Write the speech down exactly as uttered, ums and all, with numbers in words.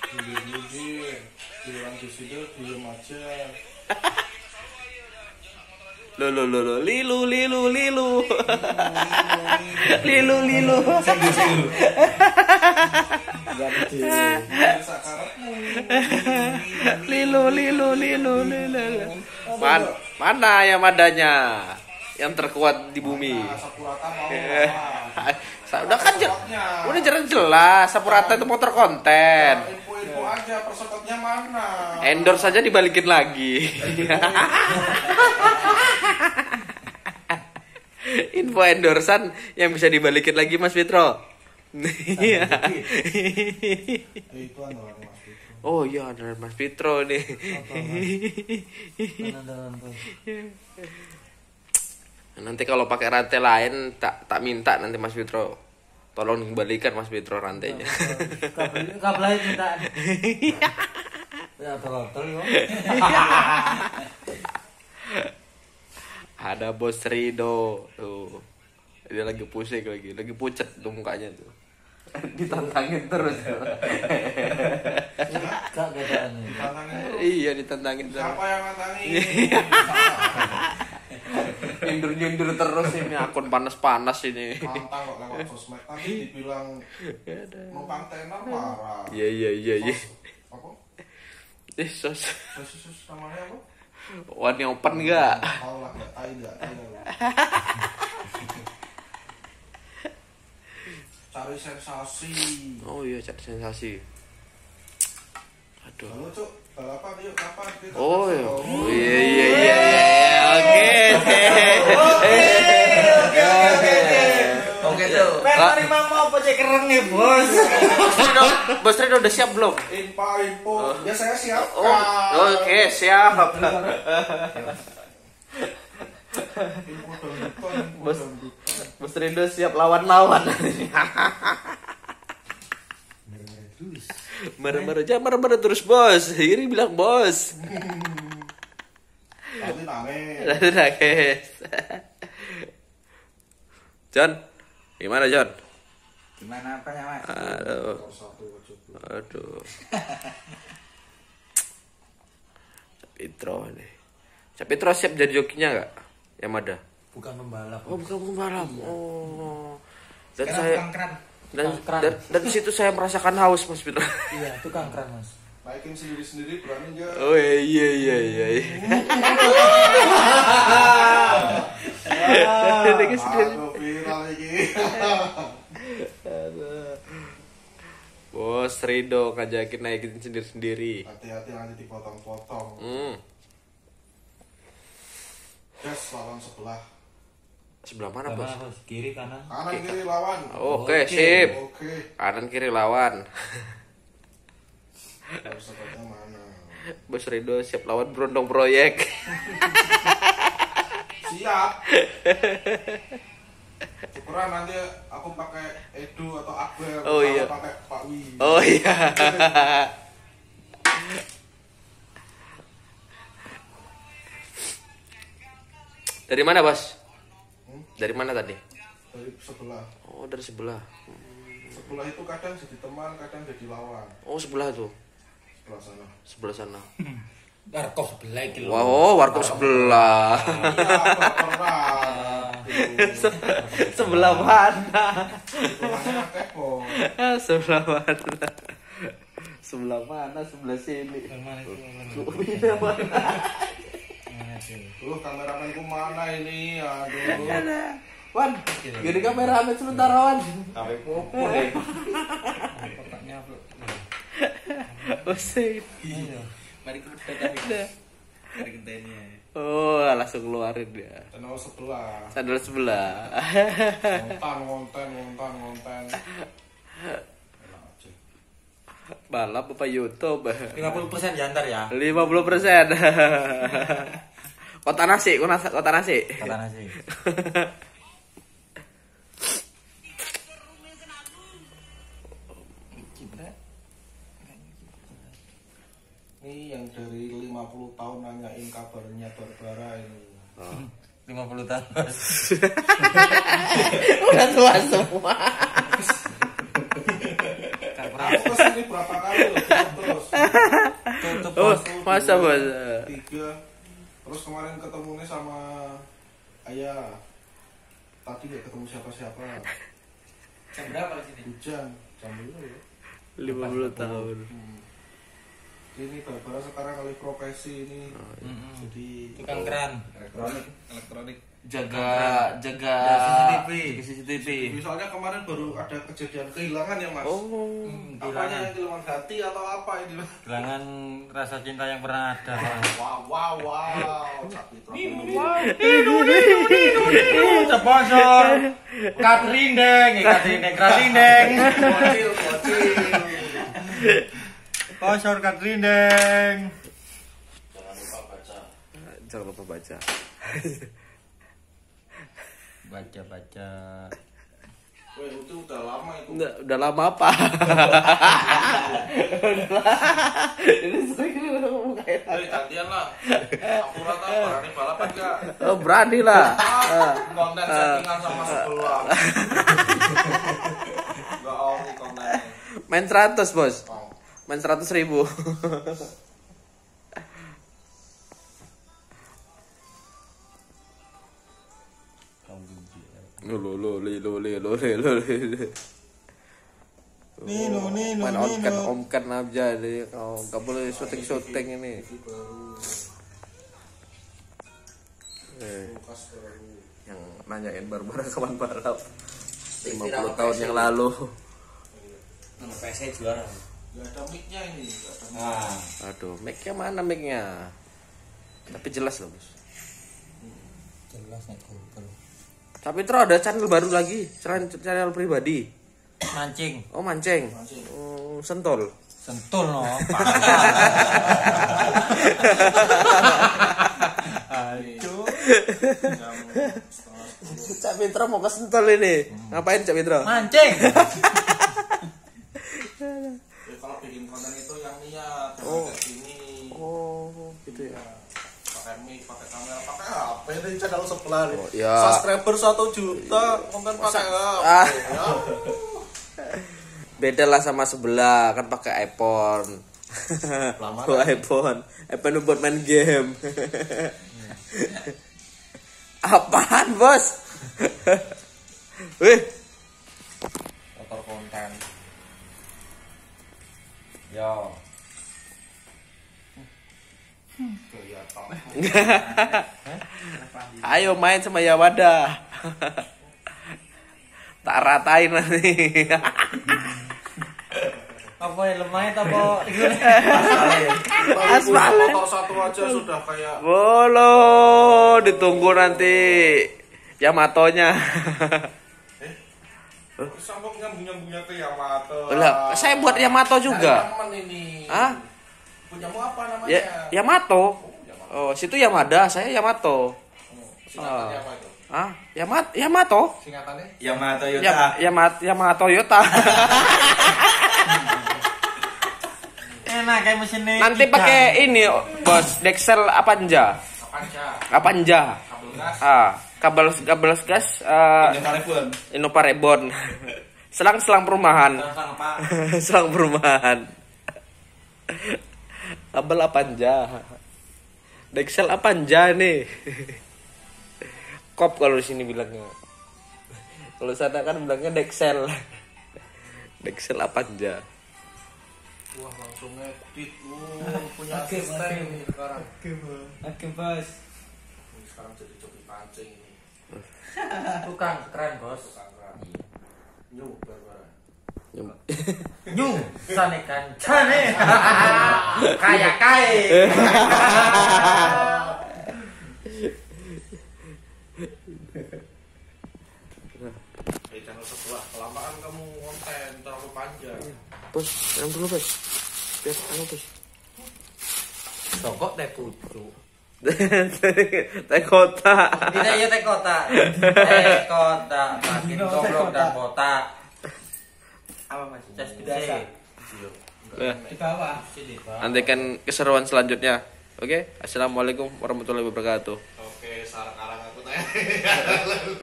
Nyindir-nyindir, giliran disidir diem aja. Lo lo lo lo lilu lilu lilu. Lilu lilu. Lilu lilu lilu lilu. Man, mana yang madanya? Yang terkuat di bumi. Udah kan udah jelas Sapurata itu motor konten. Info-info aja persekotnya mana? Endorse saja dibalikin lagi. Info endorsan yang bisa dibalikin lagi Mas Fitro. Iya. Itu andalan Mas Fitro. Oh iya andalan Mas Fitro nih. Nanti kalau pakai rantai lain tak tak minta nanti Mas Fitro. Tolong kembalikan Mas Fitro rantainya. Kabel lain minta. Ya tolong yo. Ada Bos Rido tuh. Dia lagi pusing lagi, lagi pucet tuh mukanya tuh. Ditantangin terus. Gak gadaan. Iya ditantangin terus. Siapa yang nantangin? Nyundur-nyundur terus ini akun panas-panas ini. Tantang kok lewat sosmed tadi dibilang numpang tenar marah. Iya iya iya iya. Apa? Eh sos. Sos namanya apa? One open enggak? Tahu lah, enggak tahu enggak tahu. Cari sensasi. Oh iya cari sensasi. Aduh. Halo Cuk, balapan yuk kapan kita? Oh iya. Oh iya iya iya. Oke. Oke oke oke. Oke tuh. Mari mama apa cek keren nih bos. Bos Rido udah siap belum? Info info. Ya saya siap. Oh, oke siap. Info dong. Bos Bos Rido siap lawan-lawan. Marah-marah aja, marah-marah terus bos. Ini bilang bos. Nanti nangis. Nanti nangis. John, gimana John? Gimana apa ya mas? Aduh, aduh. Capitro nih. Capitro siap jadi jokinya nggak? Yamada? Bukan pembalap. Oh bukan pembalap. Oh. Dan Sekarang saya kangkran. dan, Kangkran. dan dan di situ saya merasakan haus Mas Fitro. Iya itu kangkran mas. Naikin sendiri-sendiri berani enggak? Oh iya iya iya iya. Naikin sendiri. Aduh viral lagi. Bos Rido ngajakin naikin sendiri-sendiri. Hati-hati nanti dipotong-potong. Hmm. Gas lawan sebelah. Sebelah mana bos? Mana, bos? Kiri kanan. Kanan kiri lawan. Oke, Oke. sip. Oke. Kanan kiri lawan. Persekotnya mana? Bos Rido siap lawan Brondong Proyek. Siap. Syukuran nanti aku pakai Edu atau Akbar. Oh, iya. Pakai Pak Wi. Oh iya. Dari mana bos? Hmm? Dari mana tadi? Dari sebelah. Oh dari sebelah. Sebelah itu kadang jadi teman, kadang jadi lawan. Oh sebelah tuh. Sebelah sana. Sebelah sana. Warkop sebelah iki lho. Wow, warkop sebelah. Iya, pernah. Sebelah mana? Sebelahnya kepo. Sebelah mana? Sebelah mana? Sebelah sini. Mana itu? Ini mana? Mana sih? Tuh kameramenku mana ini? Aduh. Wan, gini kameramen sebentar Wan. Sampai popo deh. Kotaknya apa? Oke. Iya. Mari kita tadi. Mari kita ini. Oh, langsung keluarin dia. Channel sebelah. Sandal sebelah. Ngontan, ngonten, ngontan, ngonten. Balap apa YouTube? lima puluh persen diantar ya. lima puluh persen. Kota nasi, kota nasi, kota nasi. Kata nasi. Ini yang dari lima puluh tahun nanyain kabarnya Barbara ini. Oh. lima puluh tahun. Udah tua semua. Aku kesini berapa kali loh, terus Tutup Oh, bos. masa dua, bos? tiga. Terus kemarin ketemunya sama ayah. Tadi gak ketemu siapa-siapa. Jam berapa di sini? Hujan. Jam dulu ya. lima puluh tahun. Hmm. Ini Barbara sekarang alih profesi ini. Mm-mm. Jadi Tukang keran. elektronik, elektronik. Jaga jaga Ya, C C T V. C C T V. Misalnya kemarin baru ada kejadian kehilangan ya Mas. Oh. Hmm, Apanya kehilangan. yang kehilangan hati atau apa ini? Kehilangan rasa cinta yang pernah ada. Wow, wow, wow. Capitra. Sponsor Catherine Deng, eh, Catherine Deng, Catherine Deng. Bocil, bocil. Sponsor Catherine Deng. Jangan lupa baca. Jangan lupa baca. Baca baca. Weh, itu udah lama itu. Udah, udah lama apa? Ini sering udah ngomong kayak Hei, gantian lah. Aku rata berani balapan gak? Oh, berani lah. Ah. Konten settingan sama sebelah. Gak mau nih kontennya. Main seratus bos. Mau. Main seratus ribu. Lo lo lo lo lo lo lo lo lo. Nino, Nino, Main Nino. omkan omkan aja deh. Kau nggak boleh syuting syuting ini. Eh, Kulkas baru. yang nanyain Barbara kapan balap lima puluh tahun yang lalu. Nama P S juara. Gak ada mic-nya ini, gak ada mic. Nah, Aduh, mic-nya mana mic-nya? Tapi jelas loh bos. jelas nih Google. Tapi terus ada channel baru lagi, selain channel pribadi. Mancing, Oh mancing, Mancing. oh, sentul. sentul no. Aduh. Jam setengah sepuluh. Cak Mitra mau ke sentul ini. Ngapain Cak Mitra? Mancing. Ya, kalau bikin konten itu yang niat, jangan Oh. kayak gini. Oh, gitu ya. Pakai mic, pakai kamera, pakai H P ini channel sebelah nih. Oh, ya. Subscriber satu juta, konten pakai H P. Ah. Ya. Beda lah sama sebelah, kan pakai iPhone. Lama Oh, iPhone. iPhone buat main game. Apaan, Bos? Wih, Motor konten. Yo. Gaya top. ayo main sama Yawada. Tak ratain nanti. Apa yang lemah itu apa? Aspal. Motor satu aja sudah kayak Bolo, ditunggu nanti Yamatonya. sambung nyambung-nyambungnya ke Yamato. Lah, saya buat Yamato juga. Ada teman ini. Ah, Punyamu apa namanya? ya, Yamato. Oh, situ Yamada, saya Yamato. Singkatannya apa itu? Ah, Yamat, Yamato. Singkatannya? Yamaha Ya, Toyota. Yamat, Yamaha Toyota. Enak kayak mesinnya. Nanti pakai ini, Bos, Dexel Apanza. Apanza. Apanza. Kabel gas. Ah, kabel kabel gas eh Telepon. Innova Reborn. Selang-selang perumahan. Selang apa? Selang perumahan. Kabel Apanza. Dexel Apanza nih. Kop kalau di sini bilangnya. Kalau sana kan bilangnya Dexel. Dexel Apanza. Wah, langsung ngedit. Uh, punya asisten ini sekarang. Oke bos. Ini sekarang jadi joki pancing ini. Tukang keren bos. Tukang keran. Nyuh, Barbara. Nyung sane kancane. Kaya kai. Eh, channel sebelah. Kelamaan kamu konten terlalu panjang. Bos, yang dulu bos. Biar anu bos. Sokok teh pucu. Teh kota. Tidak ya teh kota. Teh kota. Makin goblok dan botak. Apa mas? Cas biasa. Nah, Di bawah. Sini. nantikan keseruan selanjutnya. Oke, assalamualaikum warahmatullahi wabarakatuh. Oke, sarang arang aku tanya.